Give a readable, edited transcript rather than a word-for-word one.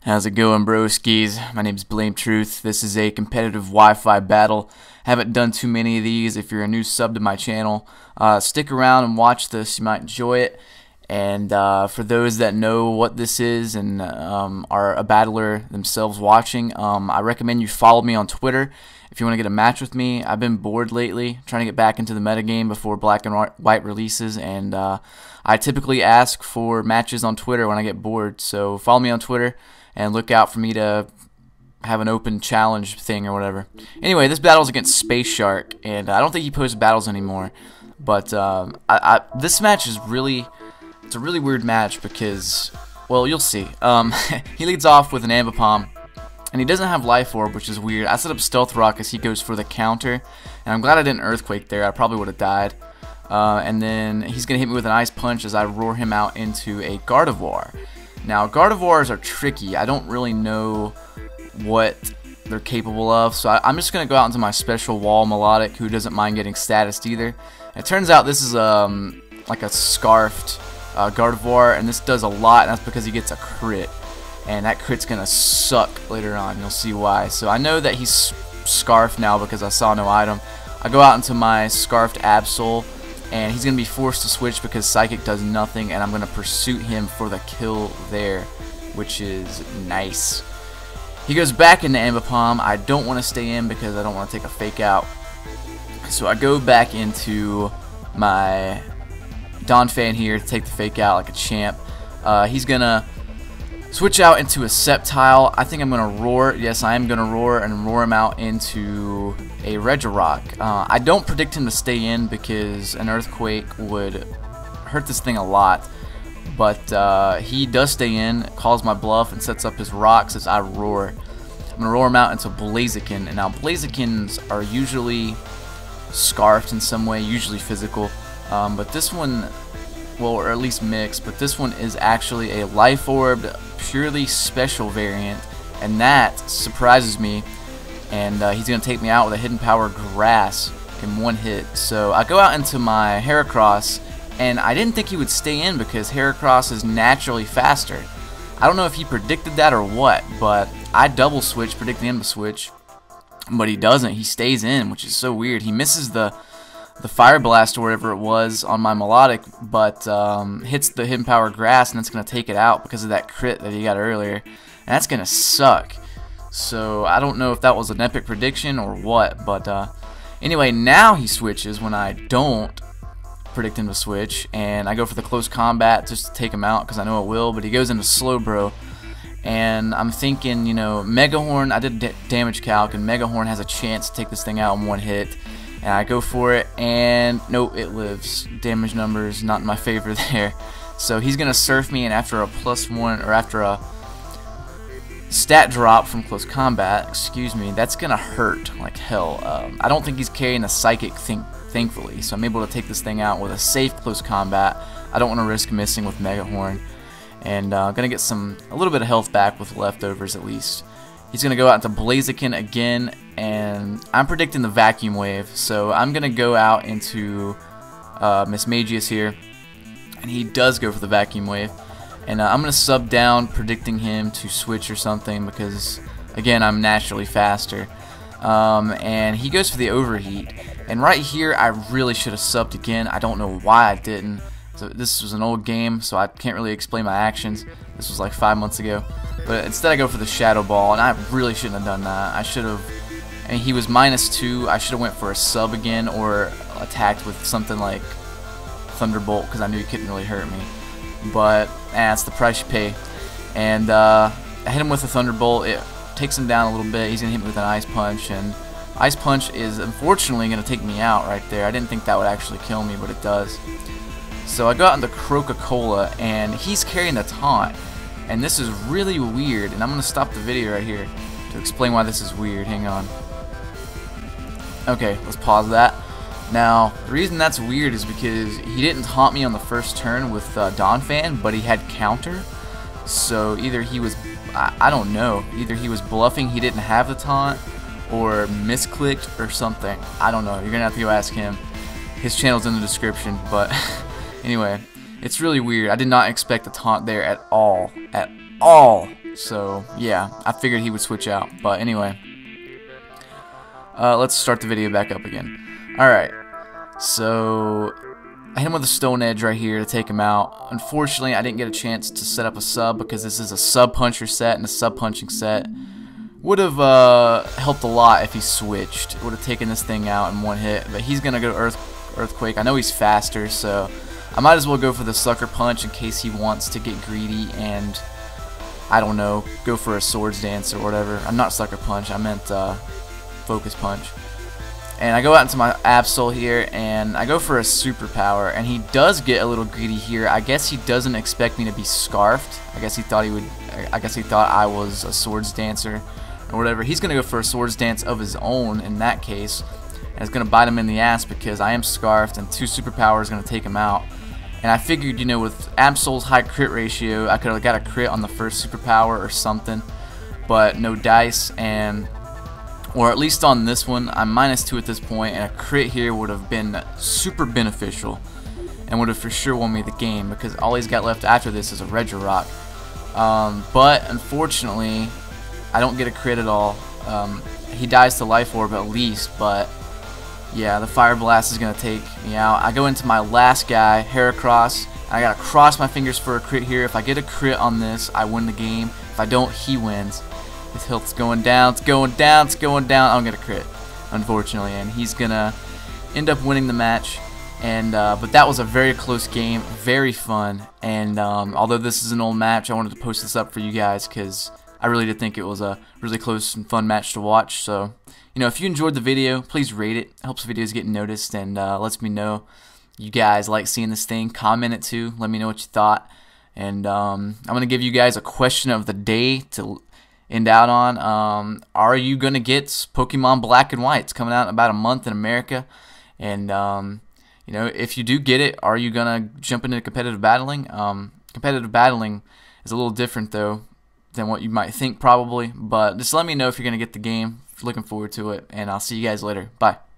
How's it going, broskies? My name's Blame Truth. This is a competitive Wi-Fi battle. Haven't done too many of these. If you're a new sub to my channel, stick around and watch this. You might enjoy it. And for those that know what this is and are a battler themselves watching, I recommend you follow me on Twitter if you want to get a match with me. I've been bored lately, trying to get back into the metagame before Black and White releases, and I typically ask for matches on Twitter when I get bored. So follow me on Twitter and look out for me to have an open challenge thing or whatever. Anyway, this battle is against Space Shark, and I don't think he posts battles anymore. But this match is it's a really weird match because, well, you'll see. He leads off with an Ambipom, and he doesn't have Life Orb, which is weird. I set up Stealth Rock as he goes for the counter, and I'm glad I didn't Earthquake there. I probably would have died. And then he's going to hit me with an Ice Punch as I roar him out into a Gardevoir. Now, Gardevoirs are tricky. I don't really know what they're capable of, so I'm just going to go out into my special wall Melodic, who doesn't mind getting statused either. It turns out this is like a Scarfed Gardevoir, and this does a lot, and that's because he gets a crit. And that crit's going to suck later on. You'll see why. So I know that he's Scarfed now because I saw no item. I go out into my Scarfed Absol, and he's going to be forced to switch because Psychic does nothing, and I'm going to pursuit him for the kill there, which is nice. He goes back into Ambipom. I don't want to stay in because I don't want to take a fake out. So I go back into my Donphan here to take the fake out like a champ. He's going to switch out into a Sceptile. I think I'm going to roar. Yes, I am going to roar and roar him out into a Regirock. I don't predict him to stay in because an Earthquake would hurt this thing a lot. But he does stay in, calls my bluff, and sets up his rocks as I roar. I'm going to roar him out into Blaziken. And now Blazikens are usually Scarfed in some way, usually physical. But this one, well, or at least mixed, but this one is actually a Life Orbed, purely special variant, and that surprises me. And he's going to take me out with a Hidden Power Grass in one hit. So I go out into my Heracross, and I didn't think he would stay in because Heracross is naturally faster. I don't know if he predicted that or what, but I double switch, predicting him to switch, but he doesn't. He stays in, which is so weird. He misses the Fire Blast or whatever it was on my Melodic, but hits the Hidden Power Grass, and it's going to take it out because of that crit that he got earlier, and that's going to suck. So I don't know if that was an epic prediction or what, but anyway, now he switches when I don't predict him to switch, and I go for the Close Combat just to take him out because I know it will, but he goes into Slowbro, and I'm thinking, you know, Megahorn, I did damage calc, and Megahorn has a chance to take this thing out in one hit. And I go for it, and nope, it lives. Damage numbers not in my favor there. So he's gonna surf me, and after a +1, or after a stat drop from Close Combat, excuse me, that's gonna hurt like hell. I don't think he's carrying a Psychic, thankfully, so I'm able to take this thing out with a safe Close Combat. I don't want to risk missing with Megahorn, and I'm gonna get a little bit of health back with leftovers at least. He's going to go out into Blaziken again, and I'm predicting the Vacuum Wave, so I'm going to go out into Mismagius here, and he does go for the Vacuum Wave, and I'm going to sub down, predicting him to switch or something, because, again, I'm naturally faster, and he goes for the Overheat, and right here, I really should have subbed again. I don't know why I didn't. So this was an old game, so I can't really explain my actions. This was like 5 months ago. But instead I go for the Shadow Ball, and I really shouldn't have done that. I should have, and he was -2. I should have went for a sub again or attacked with something like Thunderbolt because I knew he couldn't really hurt me. But it's the price you pay. And I hit him with a Thunderbolt. It takes him down a little bit. He's going to hit me with an Ice Punch, and Ice Punch is unfortunately going to take me out right there. I didn't think that would actually kill me, but it does. So I go out into Coca-Cola, and he's carrying the taunt. And this is really weird, and I'm going to stop the video right here to explain why this is weird. Hang on. Okay, let's pause that. Now, the reason that's weird is because he didn't taunt me on the first turn with Donphan, but he had counter. So either he was, I don't know, either he was bluffing, he didn't have the taunt, or misclicked or something. I don't know. You're going to have to go ask him. His channel's in the description, but anyway. It's really weird. I did not expect the taunt there at all. At all. So yeah, I figured he would switch out. But anyway, let's start the video back up again. Alright, so I hit him with a Stone Edge right here to take him out. Unfortunately, I didn't get a chance to set up a sub because this is a sub puncher set, and a sub punching set would have helped a lot if he switched. It would have taken this thing out in one hit, but he's going to go Earthquake. I know he's faster, so I might as well go for the Sucker Punch in case he wants to get greedy and, I don't know, go for a Swords Dance or whatever. I'm not Sucker Punch, I meant Focus Punch. And I go out into my Absol here, and I go for a Superpower, and he does get a little greedy here. I guess he doesn't expect me to be Scarfed. I guess he thought he would. I guess he thought I was a Swords Dancer or whatever. He's gonna go for a Swords Dance of his own in that case, and it's gonna bite him in the ass because I am Scarfed, and 2 Superpowers is gonna take him out. And I figured, you know, with Absol's high crit ratio, I could have got a crit on the first Superpower or something, but no dice, or at least on this one, I'm -2 at this point, and a crit here would have been super beneficial and would have for sure won me the game because all he's got left after this is a Regirock. But unfortunately, I don't get a crit at all. He dies to Life Orb at least, but yeah, the Fire Blast is going to take me out. I go into my last guy, Heracross. I got to cross my fingers for a crit here. If I get a crit on this, I win the game. If I don't, he wins. His health's going down, it's going down, it's going down. I don't get a crit, unfortunately, and he's gonna end up winning the match. And but that was a very close game, very fun. And although this is an old match, I wanted to post this up for you guys because I really did think it was a really close and fun match to watch. So, you know, if you enjoyed the video, please rate it. It helps videos get noticed and lets me know you guys like seeing this thing. Comment it too. Let me know what you thought. And I'm gonna give you guys a question of the day to end out on. Are you gonna get Pokemon Black and White? It's coming out in about a month in America, and you know, if you do get it, are you gonna jump into competitive battling? Competitive battling is a little different though than what you might think probably, but just let me know if you're gonna get the game. Looking forward to it, and I'll see you guys later. Bye.